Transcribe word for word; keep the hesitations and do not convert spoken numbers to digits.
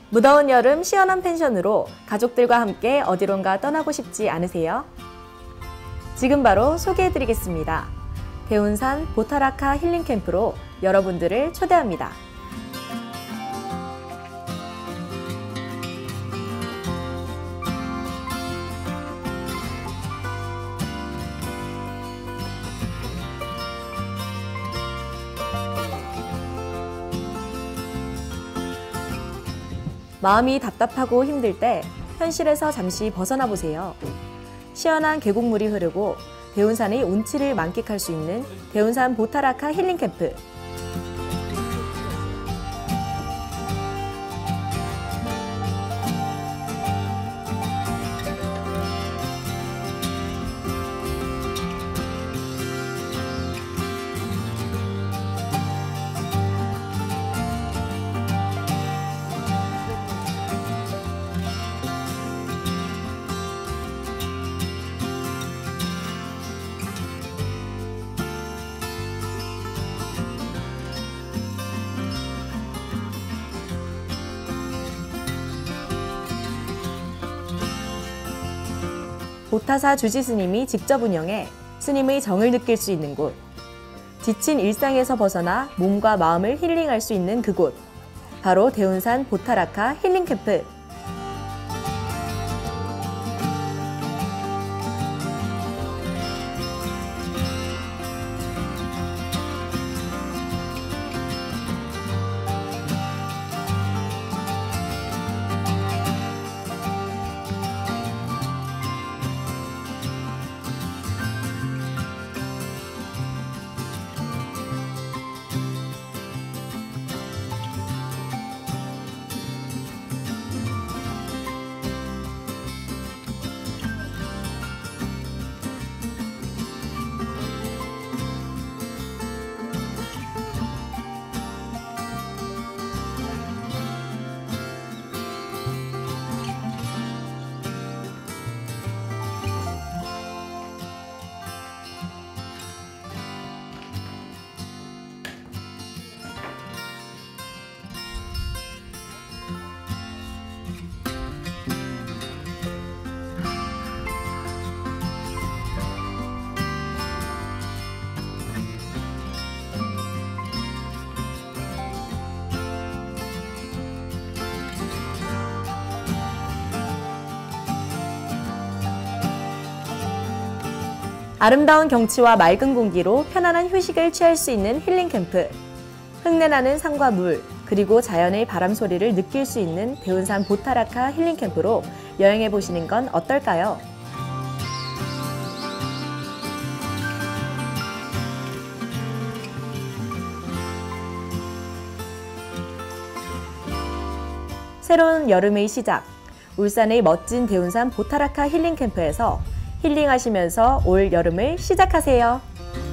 무더운 여름 시원한 펜션으로 가족들과 함께 어디론가 떠나고 싶지 않으세요? 지금 바로 소개해드리겠습니다. 대운산 보타라카 힐링캠프로 여러분들을 초대합니다. 마음이 답답하고 힘들 때 현실에서 잠시 벗어나 보세요. 시원한 계곡물이 흐르고 대운산의 운치를 만끽할 수 있는 대운산 보타라카 힐링캠프. 보타사 주지 스님이 직접 운영해 스님의 정을 느낄 수 있는 곳. 지친 일상에서 벗어나 몸과 마음을 힐링할 수 있는 그곳. 바로 대운산 보타라카 힐링캠프. 아름다운 경치와 맑은 공기로 편안한 휴식을 취할 수 있는 힐링캠프. 흙내나는 산과 물, 그리고 자연의 바람 소리를 느낄 수 있는 대운산 보타라카 힐링캠프로 여행해 보시는 건 어떨까요? 새로운 여름의 시작, 울산의 멋진 대운산 보타라카 힐링캠프에서 힐링하시면서 올 여름을 시작하세요.